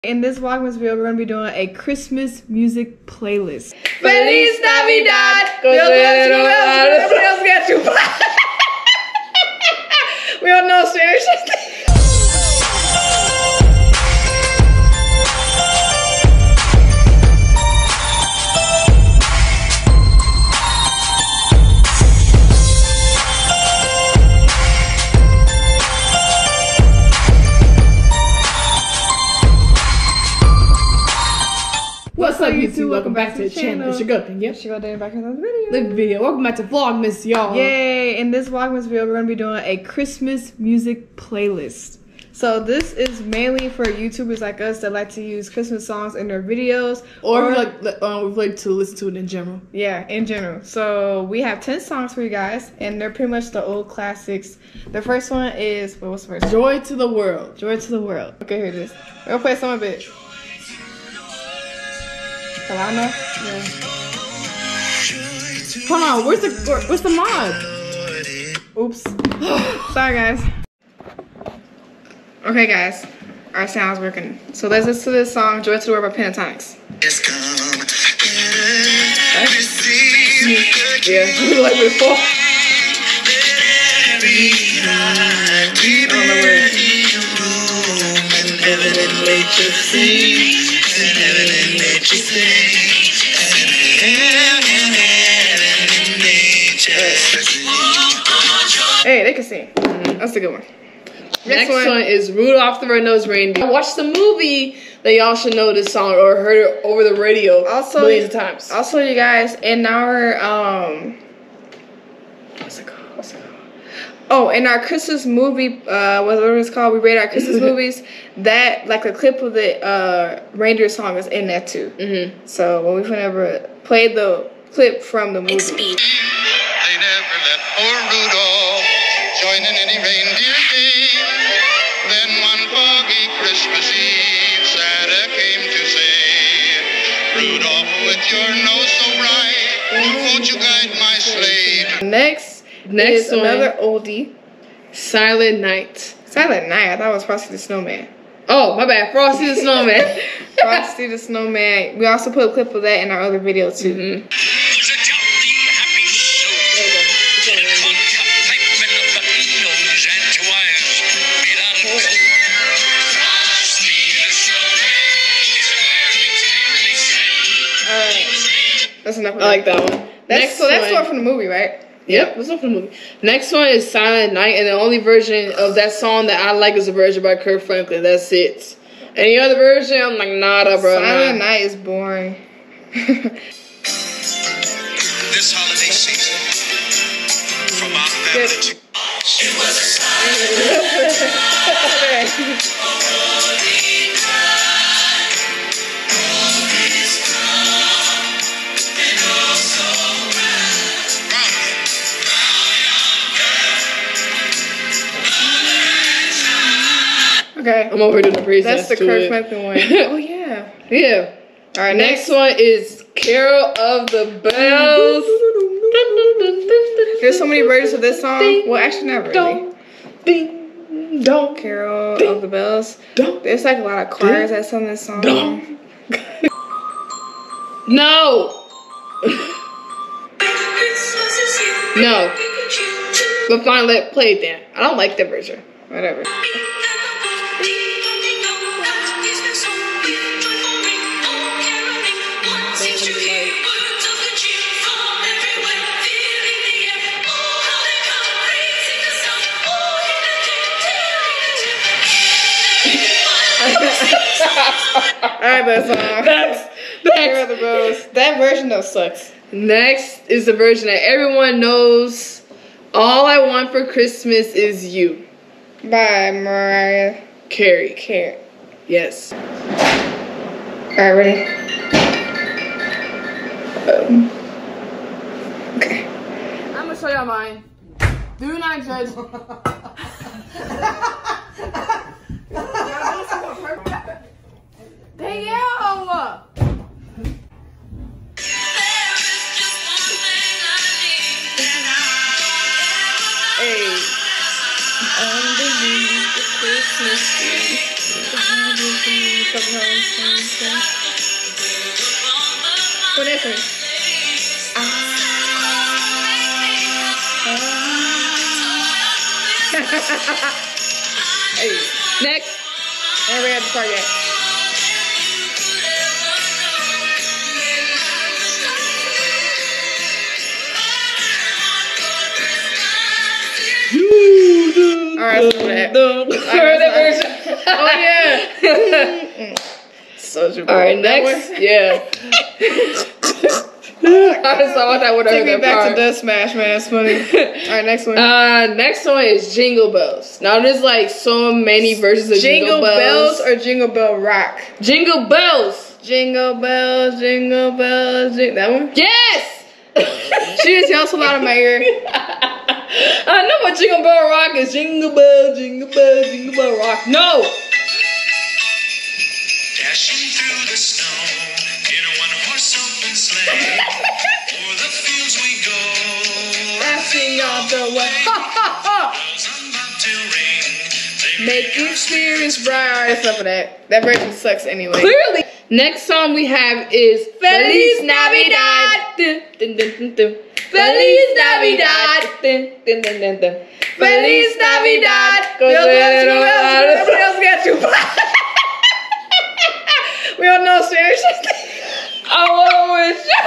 In this Vlogmas video, we're going to be doing a Christmas music playlist. Feliz Navidad! We don't know Spanish. What's up, YouTube? Welcome back to the channel. It's your girl thing, yeah? It's your girl Dana back in another video. Look video. Welcome back to Vlogmas, y'all. Yay! In this Vlogmas video, we're going to be doing a Christmas music playlist. So this is mainly for YouTubers like us that like to use Christmas songs in their videos. Or we like to listen to it in general. Yeah, in general. So we have 10 songs for you guys, and they're pretty much the old classics. The first one is, what's the first one? Joy to the World. Joy to the World. Okay, here it is. We're going to play some of it. Kalana? Yeah. Hold on, where's the mod? Oops. Sorry, guys. Okay, guys. Our sound's working. So let's listen to this song, Joy to the World by Pentatonix. Yeah, like before. I don't know where it is. Hey, they can sing. That's a good one. Next one is Rudolph the Red-Nosed Reindeer. I watched the movie that y'all should know this song or heard it over the radio millions of times. Also, you guys, in our what's it called? Oh, in our Christmas movie, whatever it's called, we rate our Christmas movies. That, like, a clip of the reindeer song is in that too. So when we whenever played the clip from the movie. They never let poor Rudolph join in any reindeer game. Then one foggy Christmas Eve, Santa came to say, Rudolph, with your nose so bright, won't you guide my sleigh? Next is one, another oldie. Silent Night. Silent Night? I thought it was Frosty the Snowman. Oh, my bad. Frosty the Snowman. Frosty the Snowman. We also put a clip of that in our other video too. That's enough. I like that one. That's the one from the movie, right? Yep, that's one from the movie. Next one is Silent Night, and the only version of that song that I like is a version by Kirk Franklin. That's it. Any other version, I'm like, nada, bro. Silent Night is boring. This holiday season, from our family to it was a Okay. I'm over doing the praise. That's the Kirk Franklin one. Oh, yeah. Yeah. All right, next one is Carol of the Bells. There's so many versions of this song. Well, actually, not really. Ding, dong. Carol of the Bells. There's like a lot of choirs that sing this song. No. No. But fine, play it then. I don't like that version. Whatever. Alright, that song. That's the Bells. That version though sucks. Next is the version that everyone knows. All I Want for Christmas Is You. By Mariah Carey. Yes. Alright, ready? Okay. I'm gonna show y'all mine. Do not judge. Dang yo! Hey. Underneath the Christmas tree. What is it? Hey, Next. never had the part yet. Alright, let's do that. Heard that version? Oh yeah. So true. Alright, next. Yeah. I just thought that would have Take me heard that back part. to Dust Smash, man. That's funny. Alright, next one. Next one is Jingle Bells. Now there's like so many versions of Jingle Bells or Jingle Bell Rock? Jingle Bells. Jingle bells, jingle bells, that one? Yes. She just yells a lot in my ear. I know what Jingle Bell Rock is. Jingle bell, jingle bell, jingle bell rock. No. Dashing through the snow in a one-horse open sleigh. O'er the fields we go. Dashing all the way. Bells on bobtail ring. They Make your spirits bright. That's enough of that. That version sucks anyway. Clearly. Next song we have is Feliz Navidad. Dun, dun, dun, dun, dun. Feliz Navidad. Dun, dun, dun, dun, dun. Feliz Navidad. Goes Everybody else got you. We don't know Spanish. I wanna wish you.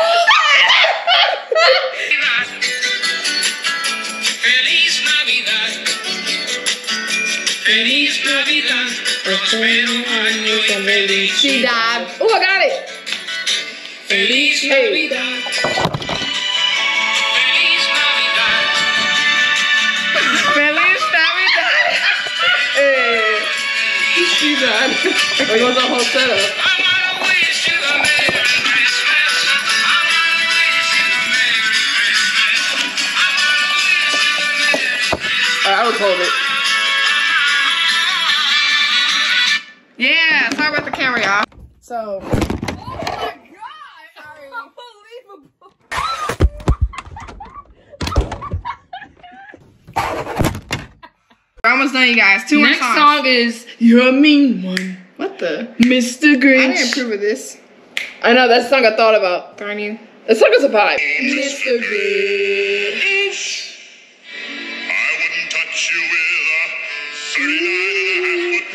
Feliz Navidad. Feliz Navidad. Prospero año y feliz. She died. Oh, I got it. Feliz Hey. Navidad. Feliz Navidad. Feliz Navidad. Hey. She died. There goes the whole setup. I wanna wish you a Merry Christmas. I wanna wish you a Merry Christmas. I wanna wish you a Merry Christmas. I would hold it. Yeah, sorry about the camera, y'all. So. We're almost done, you guys. Two more Next songs. song is You're a Mean One, What the? Mr. I Grinch. didn't approve of this. I know, that's the song I thought about. Darn you. That song is a vibe. Mr. Grinch. I wouldn't touch you with a 39.5-foot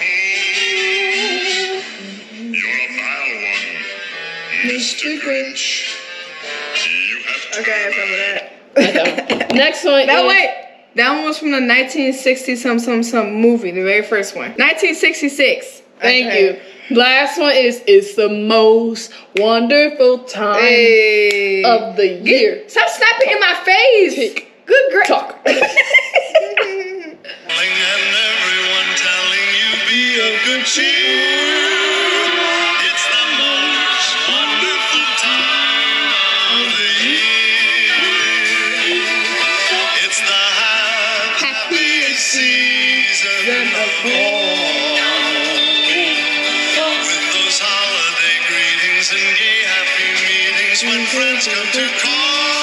pole. You're a vile one, Mr. Grinch. You have to Okay, I remember that. Next one That is... wait. That one was from the 1960 some movie, the very first one. 1966. Thank Okay. you. Last one is It's the Most Wonderful Time Hey. of the Year. Stop snapping in my face. Tick. Good grief. Talk. and everyone telling you be of good cheer. It's the most wonderful time of the year. It's the happiest season of all. With those holiday greetings and gay happy meetings when friends come to call.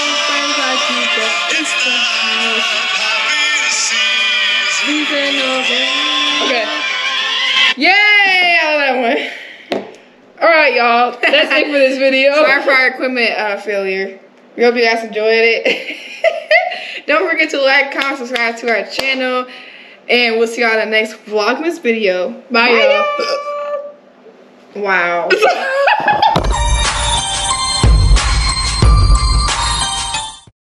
It's the happiest season of all. Okay. Yay! I love that one. Alright, y'all. That's it for this video. Sorry for our equipment failure. We hope you guys enjoyed it. Don't forget to like, comment, subscribe to our channel. And we'll see y'all in the next Vlogmas video. Bye, y'all. Wow.